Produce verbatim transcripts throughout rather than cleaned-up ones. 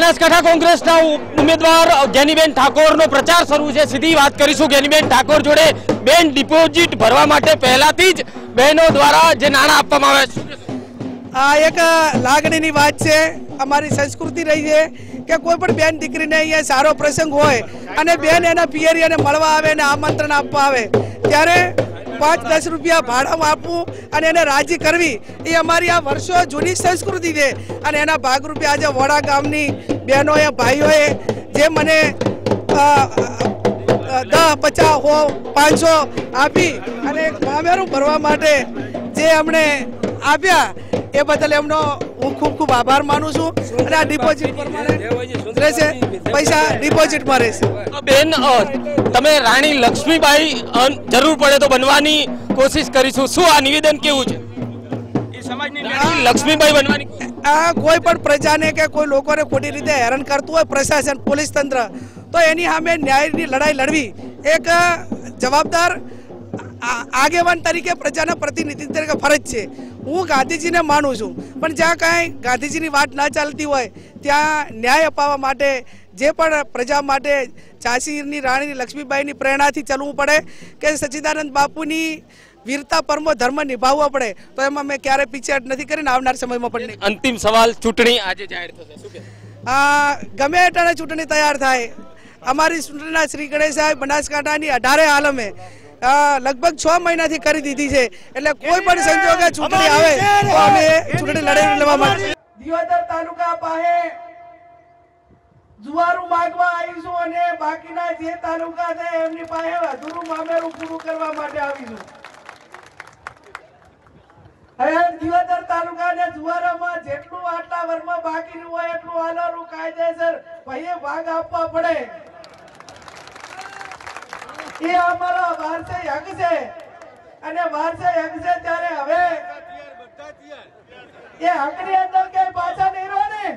બનાसकांठा કોંગ્રેસના ઉમેદવાર જ્ઞાનીબેન ઠાકોરનો પ્રચાર શરૂ છે। સીધી વાત કરીશું જ્ઞાનીબેન ઠાકોર જોડે। બેન, ડિપોઝિટ ભરવા માટે પહેલાથી જ બહેનો દ્વારા જે નાણાં આપવામાં આવે છે, આ એક લાગણીની વાત છે। અમારી સંસ્કૃતિ રહી છે કે કોઈ પણ બેન દીકરીને અહીંયા સારો પ્રસંગ હોય અને બેન એના પિયરિયાને મળવા આવે અને આમંત્રણ આપવા આવે ત્યારે પાંચ દસ રૂપિયા ભાડામાં આપવું અને એને રાજી કરવી એ અમારી આ વર્ષો જૂની સંસ્કૃતિ છે। અને એના ભાગરૂપે આજે વડા ગામની બહેનોએ ભાઈઓએ જે મને દસ પચાસ હો પાંચસો આપી અને મામેરું ભરવા માટે જે અમને આપ્યા એ બદલ એમનો હું ખૂબ ખૂબ આભાર માનું છું। અને આ ડિપોઝિટ રહેશે, પૈસા ડિપોઝિટમાં રહેશે। બેન, તમે રાણી લક્ષ્મીબાઈ જરૂર પડે તો બનવાની કોશિશ કરીશું, શું આ નિવેદન કેવું છે? એ સમાજની રાણી લક્ષ્મીબાઈ બનવાની આ કોઈ પણ પ્રજાને કે કોઈ લોકોને ખોટી રીતે હેરાન કરતું હોય પ્રશાસન, પોલીસ તંત્ર, તો એની સામે ન્યાયની લડાઈ લડવી એક જવાબદાર આગેવાન તરીકે પ્રજાના પ્રતિનિધિ તરીકે ફરજ છે। હું ગાંધીજીને માનું છું, પણ જ્યાં કાંઈ ગાંધીજીની વાત ના ચાલતી હોય ત્યાં ન્યાય અપાવવા માટે જે પણ પ્રજા માટે ઝાંસીની રાણી લક્ષ્મીબાઈની પ્રેરણાથી ચાલવું પડે કે સચ્ચિદાનંદ બાપુની વીરતા પરમો ધર્મ નિભાવવો પડે, તો એમાં મેં ક્યારેય પીછેહટ નથી કરીને આવનાર સમયમાં પણ નહીં। અંતિમ સવાલ, ચૂંટણી આજે જાહેર થશે, શું કહે? ગમે એટલાને ચૂંટણી તૈયાર થાય, અમારી ચૂંટણીના શ્રી ગણેશ સાહેબ બનાસકાંઠાની અઢારે આલમે લગભગ છ મહિનાથી કરી દીધી છે, એટલે કોઈ પણ સંજોગે ચૂંટણી આવે તો અમે ચૂંટણી લડી લેવા માટે દિયોદર તાલુકા પાસે જુવારું માંગવા આવીશું અને બાકીના જે તાલુકા છે એમની પાસે અધૂરું મામેરું પૂરું કરવા માટે આવીશું। હવે દિયોદર તાલુકા ને જુવારામાં જેટલું આટલા વર્ષમાં બાકી હોય એટલું આલોરું કાયદેસર ભાઈએ ભાગ આપવા પડે, એ અમારો વારસે હક છે। અને વારસે હક છે ત્યારે હવે એ હકની અંદર કઈ પાછા નહીં રહો ને।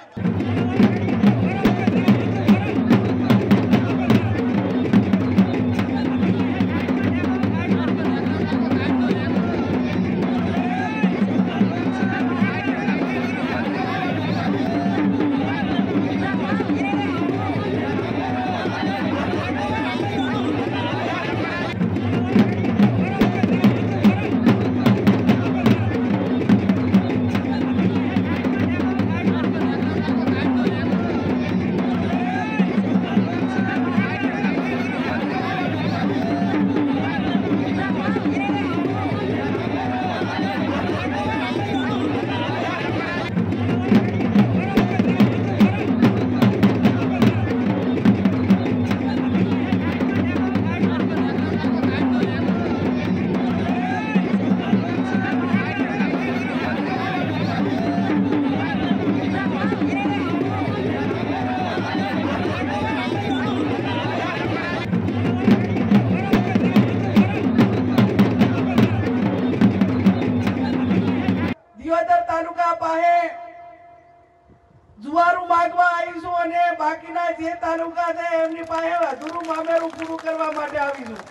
જુવારું માંગવા આવીશું અને બાકીના જે તાલુકા છે એમની પાસે અધૂરું મામેરું પૂરું કરવા માટે આવીશું।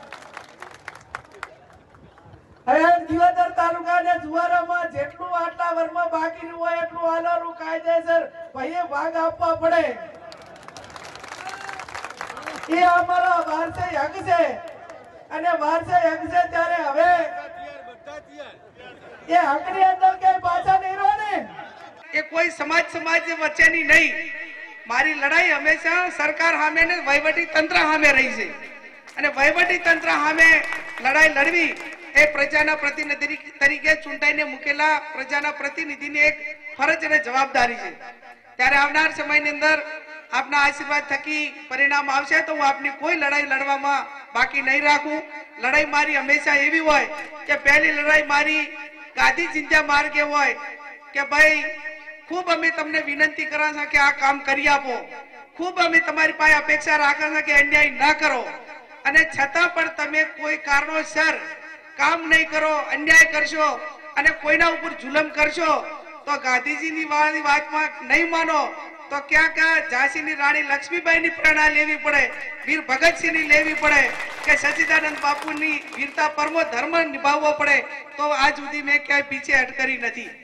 હવે દિયોદર તાલુકા ને જુવારામાં જેટલું આટલા વર્ષમાં બાકી હોય એટલું આલોરું કાયદેસર ભાઈએ ભાગ આપવા પડે, એ અમારો વારસે હક છે। અને વારસે હક છે ત્યારે હવે એ હકની અંદર કઈ પાછા નહીં રહો ને। એ કોઈ સમાજ સમાજ વચ્ચેની નહીં, મારી લડાઈ હંમેશા સરકાર સામે ને વહીવટી તંત્ર સામે રહી છે। અને વહીવટી તંત્ર સામે લડાઈ લડવી એ પ્રજાના પ્રતિનિધિ તરીકે ચૂંટાઈને મૂકેલા પ્રજાના પ્રતિનિધિની એક ફરજ અને જવાબદારી છે। ત્યારે આવનાર સમયની અંદર આપના આશીર્વાદ થકી પરિણામ આવશે તો હું આપની કોઈ લડાઈ લડવામાં બાકી નહીં રાખું। લડાઈ મારી હંમેશા એવી હોય કે પહેલી લડાઈ મારી ગાંધી ચિંતા માર્ગે હોય કે ભાઈ खूब अमे तमने विनंती करा छे कि आ काम करी आपो, खूब अमे तमारी पासे अपेक्षा राखा छे कि अन्याय न करो, अने छतां पण तमे कोई कारणोसर काम नहीं करो, अन्याय करशो अने कोईना उपर जुलम करशो तो गांधीजीनी वाळनी वातमां नहीं मानो तो क्या क्या झांसीनी राणी लक्ष्मीबाईनी प्रेरणा लेवी पड़े, वीर भगतसिंहनी लेवी पड़े के सच्चिदानंद बापूनी वीरता परमो धर्म निभावવો પડે, तो आज सुधी मैं क्या पीछे हट करी नहीं।